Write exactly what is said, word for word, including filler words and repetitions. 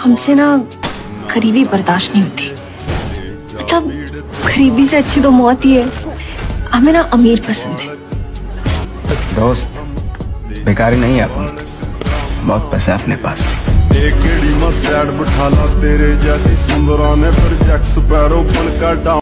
हमसे ना गरीबी बर्दाश्त नहीं होती। मतलब गरीबी से अच्छी तो मौत ही है। हमें ना अमीर पसंद है। दोस्त बेकारी नहीं है अपन, बहुत पैसा अपने पास। एक गेड़ी में सैड बिठाला तेरे जैसी सुंदरा ने फिर जैक्स पैरो पन का